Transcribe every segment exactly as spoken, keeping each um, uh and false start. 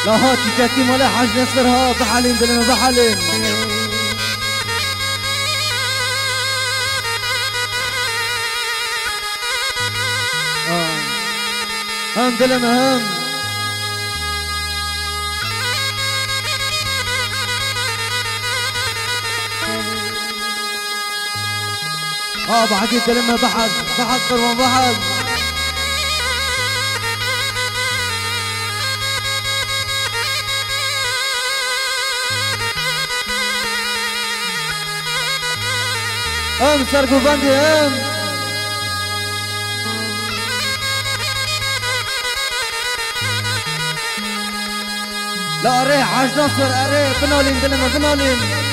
ها تكاكي مالا حاج نصر ها بحالين دلما بحالين اه هم دلما هم اه بحكي دلما بحث بحث قربان بحث ام سرقو بندي ام لا اري حاج نصر اري بنولين دلما بنولين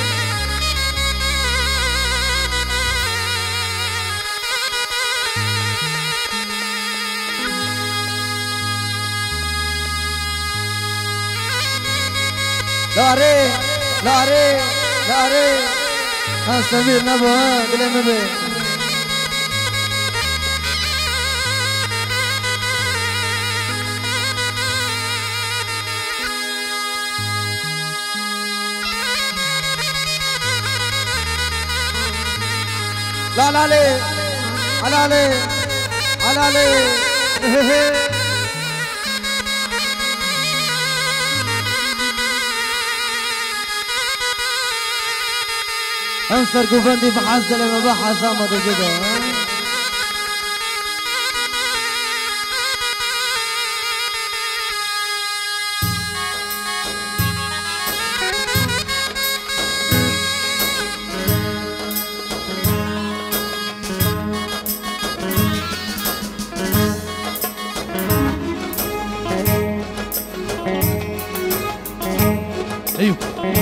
لا اري لا اري لا اري ها سمير نبو ها دلما بي لا لا لي على لي على لي انصر قوفندي بحث لما بحث امد جدا ايوه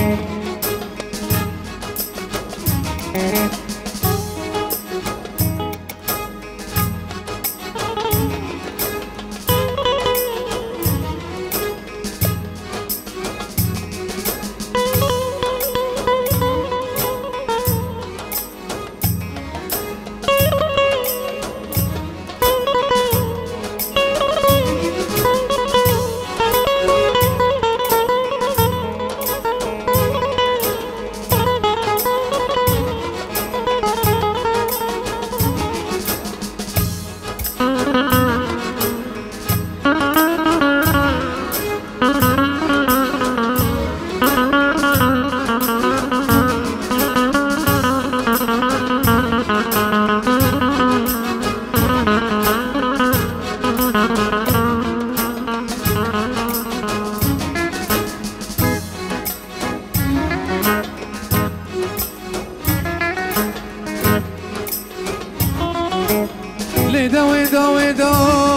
ويدا ويدا ويدا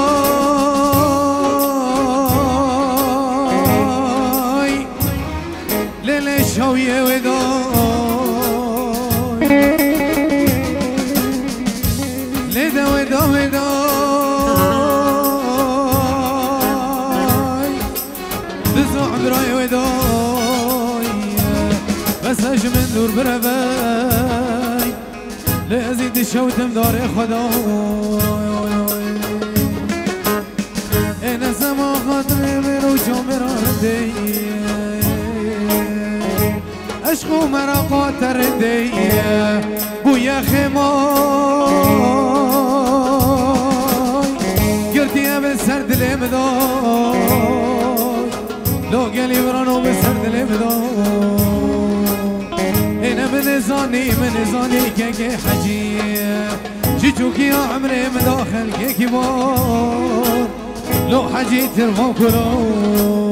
ليلة شوية ويدا ليدا ويدا ويدا دزو عمراي ويدا بس من دور برباي لازيد الشوتم دار خدا انا سما خاطري مرو جمران دي عشقو مرا قاطر دي بويا خماي قلتي بسر دلي مداي لو قلي برانو بسر دلي مداي انا من زاني من زاني كيكي حجي جيجوكي يا عمري مداخل كيكي بار لو حجي ترفو كلو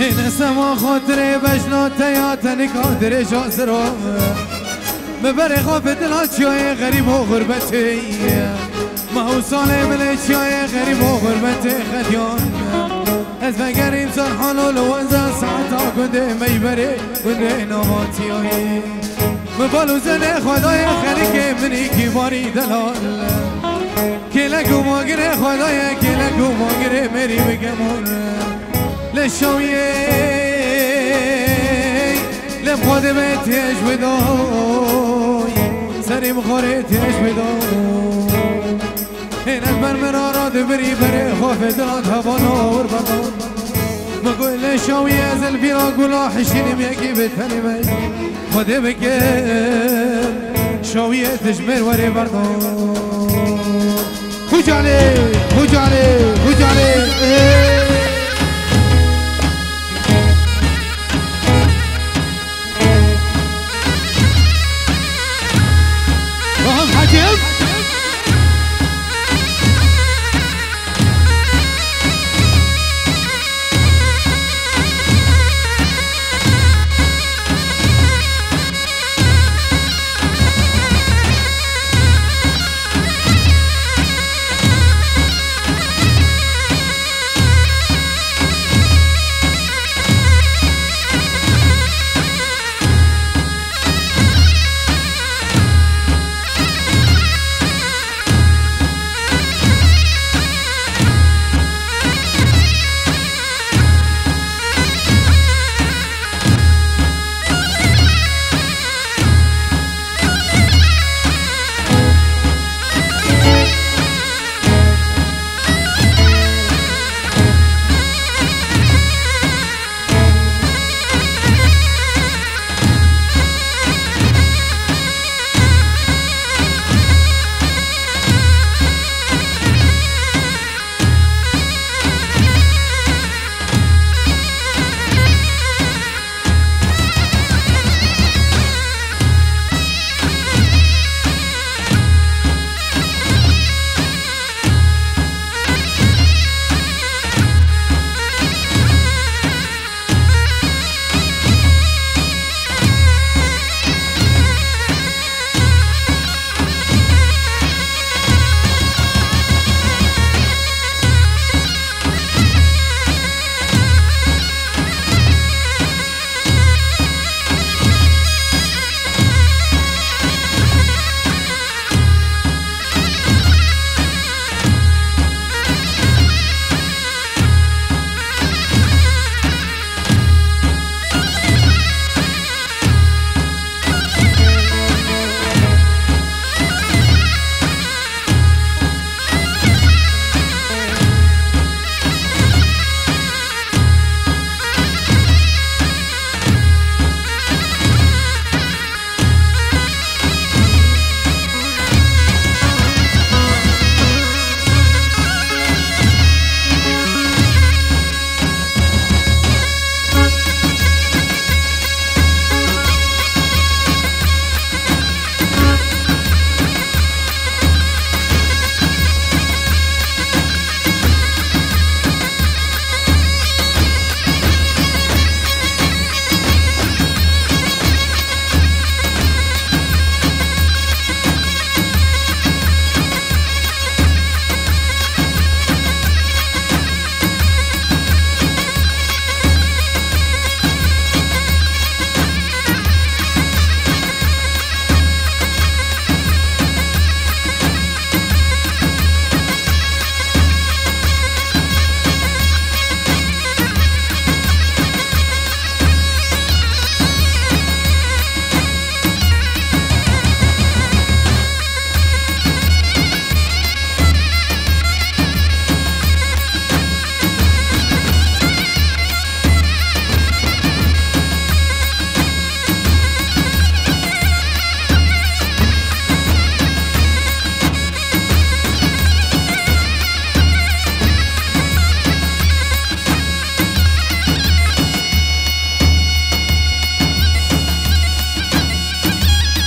هنا سما خاطره بجنات تیاتنی کادر جازرا مبره خوافت الهاتشای غریب و غربتی محوصانه بلیچای غریب و غربتی خدیان از مگر انسان حالو لوانزا ساعتا کنده میبره کنده ناماتی هایی مبالو زنه خدای خلیک منی کی باری دلال کلکو ماگره خدای کلکو ماگره مری بگمون لشویه لبخواد بتیش بدای سری مخوره تیش بدای اینک بر مرارات بری بره خوف دلات هوانا وربطان مقول لشویه از الفیرا قولا حشینیم یکی بتنی بی خوده بکر شویه تشمر وری بردان خوجالی خوجالی خوجالی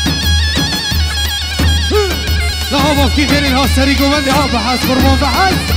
كي غير الهوس سريقو مندي ها بحث فرمان بحث